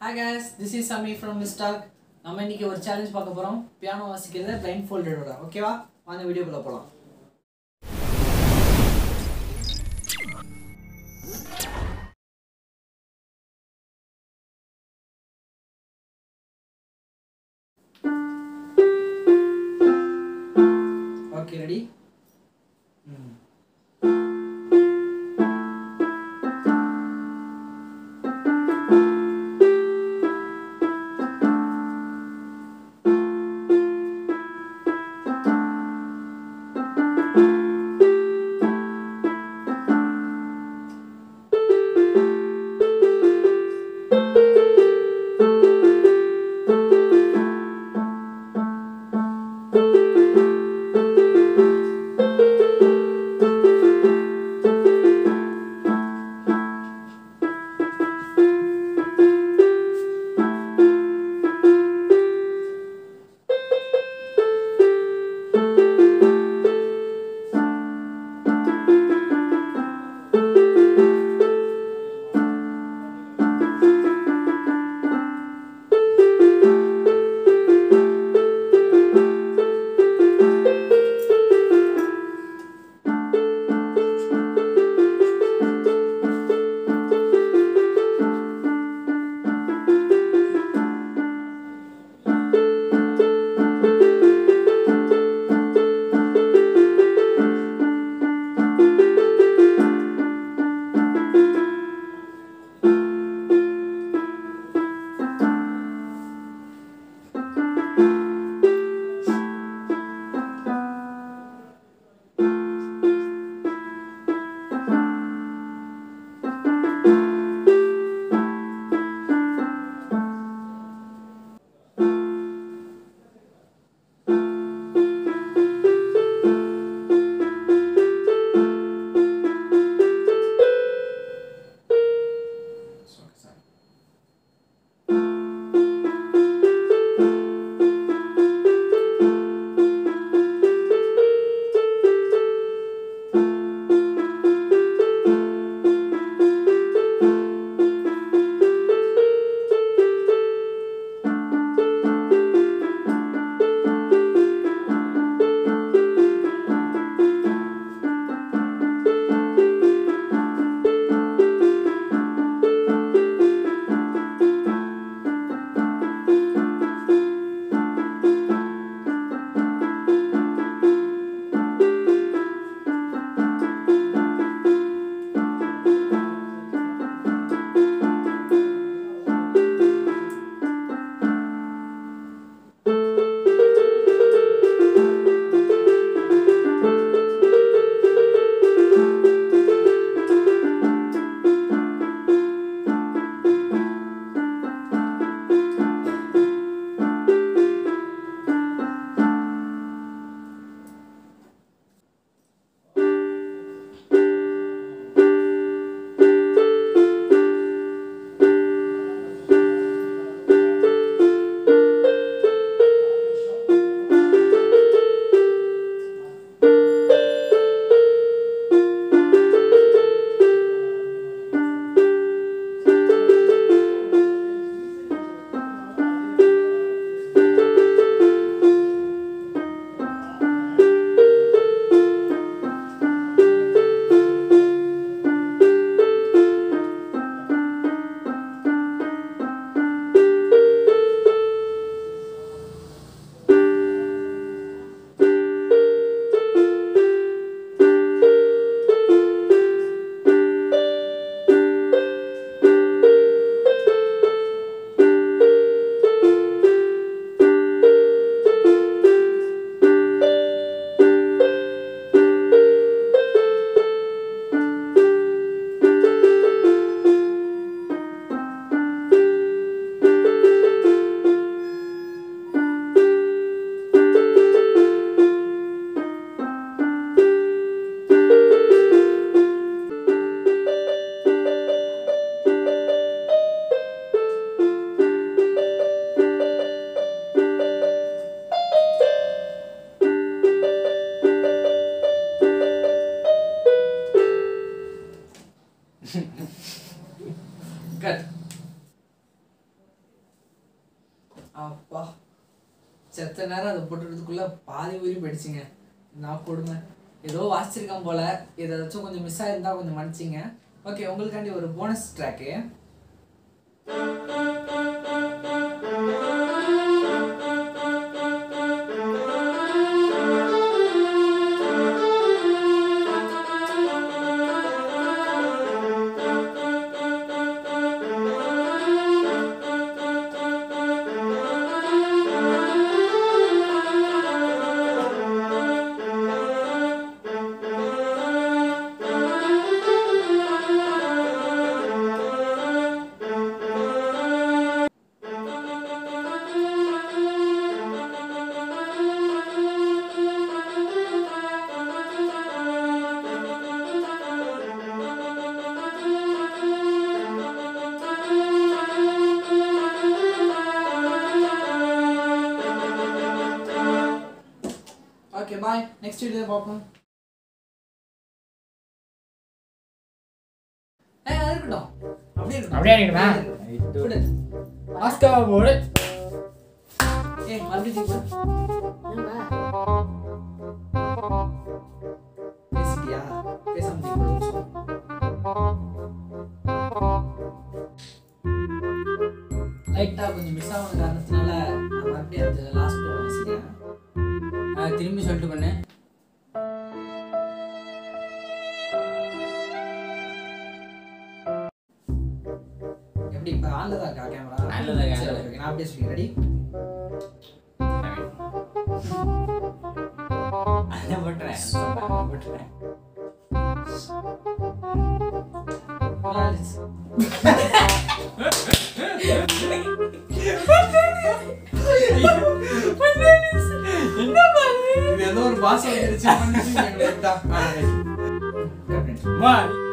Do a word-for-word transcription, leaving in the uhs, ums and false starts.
Hi guys, this is Samee from WzStarc. நம்ம இன்னைக்கு ஒரு சேலஞ்ச் பார்க்க போறோம். பியானோ வாசிக்கிறது பிளைண்ட் ஃபோல்டடோட. ஓகேவா? வாங்க வீடியோக்குள்ள போலாம். Okay, ready? Hmm. Cut. அப்பா செத்த நேரம் அதை போட்டுறதுக்குள்ள பாதி உயிர் போயிடுச்சுங்க. நான் கொடுமை ஏதோ வாசிச்சிருக்கேன் போல, ஏதாச்சும் கொஞ்சம் மிஸ் ஆயிருந்தா கொஞ்சம் மன்னிச்சிங்க. ஓகே, உங்களுக்காண்டி ஒரு bonus track. Okay, bye. Next video பார்ப்போம். ஏய், அது இருக்கட்டும். அப்படியே இருக்கட்டும். அப்படியே இருக்கட்டும். குடு. ஆஸ்கா போடு. ஏய், மறுபடியும் குடு. என்னடா? பேசிட்டியா? பேசாம குடு. லைட்டா கொஞ்சம் மிஸ் ஆன காரணத்தினால நான் மறுபடியும் அந்த லாஸ்ட் டோன் வாசிக்கிறேன். திரும்பி சொல்லிட்டு பண்ணு. எப்படி இப்ப ஆன்ல தான் இருக்கா கேமரா? ஆன்ல தான் இருக்கா. சரி, நான் அப்படியே சொல்றேன். ரெடி? அத போட்றேன். போட்றேன். லாலிஸ். இது ஏதோ ஒரு பாஸ் வந்துருச்சு. பண்ணிட்டு மா